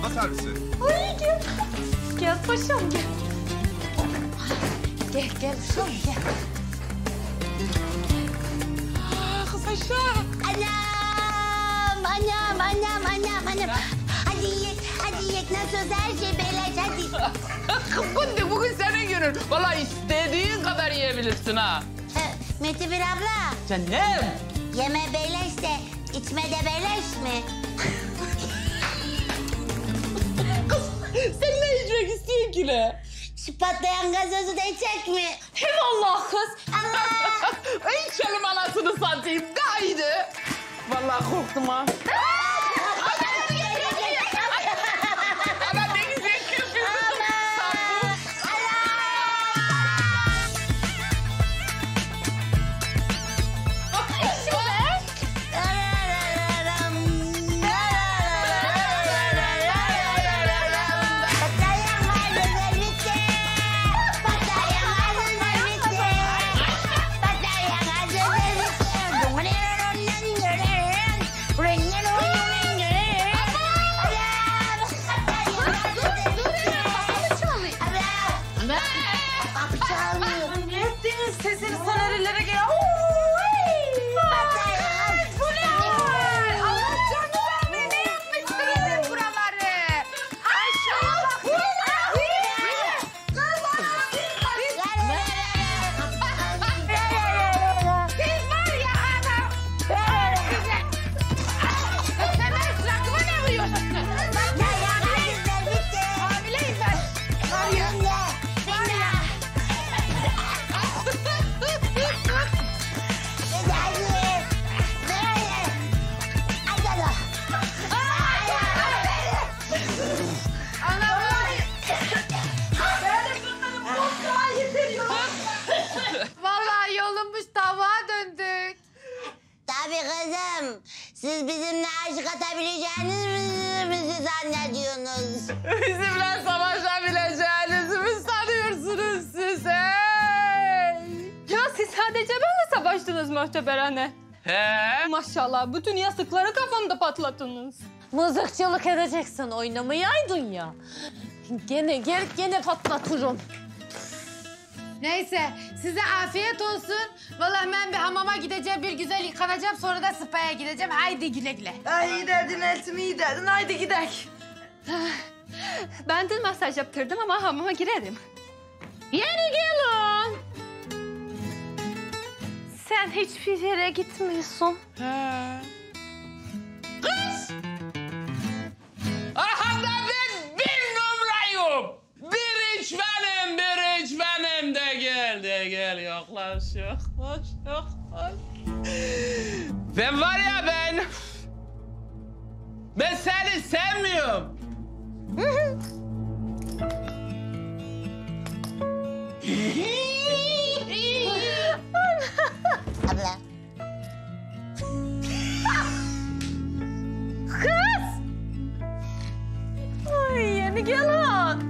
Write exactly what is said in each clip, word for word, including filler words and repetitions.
Mama servisi. Ay gel. Gel paşam gel. Gel gel paşam gel. Ah, kız aşağı. Anam, anam, anam, anam, anam. Hadi yiyek, hadi yiyek. Nasıl olsa her şey beleş, hadi. Bugün, bugün senin günün. Vallahi istediğin kadar yiyebilirsin ha. Mete bir abla, Canım. yeme beleş de içme de beleş mi? Kız sen ne içmek istiyorsun ki ne? Şu patlayan gazozu da içecek mi? Hem Allah kız. Allah! İçelim anasını satayım. Gaydi. Vallahi korktum ha. Ana ne güzel köpürdün. Sesini sonerillere gel. Vallahi yolunmuş tavuğa döndük. Tabii kızım. Siz bizimle aşık atabileceğiniz bizi zannediyorsunuz. Bizimle savaşabileceğinizi mi sanıyorsunuz siz? Hey? Ya siz sadece benimle savaştınız Möhteber anne. He? Maşallah bütün yastıkları kafamda patlattınız. Mızıkçılık edeceksin, oynamayaydın ya. Gene gel gene patlatırım. Neyse size afiyet olsun. Vallahi ben bir hamama gideceğim, bir güzel yıkanacağım, sonra da spa'ya gideceğim. Haydi güle güle. Ay iyi derdin Eltim, iyi derdin. Haydi gidelim. Ben de masaj yaptırdım ama hamama girerim. Yeni gelin. Sen hiçbir yere gitmiyorsun. He. Kız! Aha da ben bir numarayım. Bir iç benim, bir iç benim de gel, de gel. Yaklaş, yaklaş, yaklaş. Ben var ya ben... Ben seni sevmiyorum. Abla. Kız! Ay yeni gelin.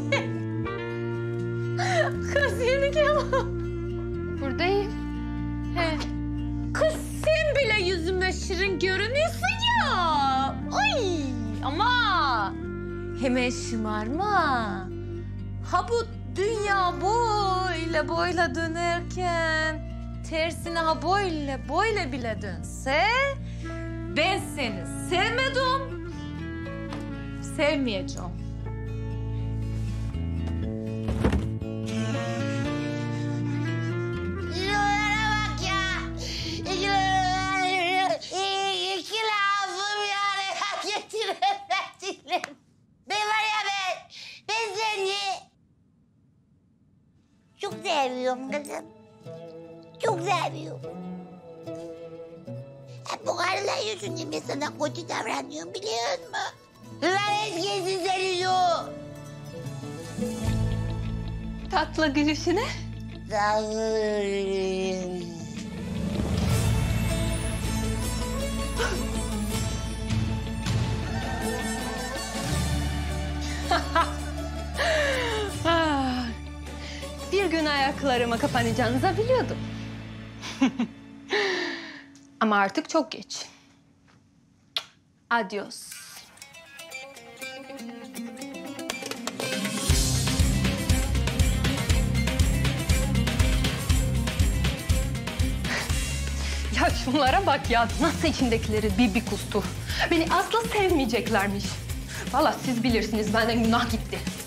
Kız yeni gelin. Buradayım. He. Kız sen bile yüzüme şirin görünüyorsun ya. Ay ama hemen şımarma. Ha bu dünya böyle böyle dönerken tersine ha böyle böyle bile dönse ben seni sevmedim, sevmeyeceğim. Şuralara bak ya. İki, iki lafım yani getiremediler. Ben var ya ben, ben seni çok seviyorum kızım. Çok seviyorum. Hep bu karılar yüzünden ben sana kötü davranıyorum biliyor musun? Lanet gelsin seni o. Tatlı gülüşüne. Sağ ol. Ah, bir gün ayaklarıma kapanacağınızı biliyordum. Ama artık çok geç. Adios. Ya şunlara bak ya, nasıl içindekileri bir bir kustu. Beni asla sevmeyeceklermiş. Vallahi siz bilirsiniz, benden günah gitti.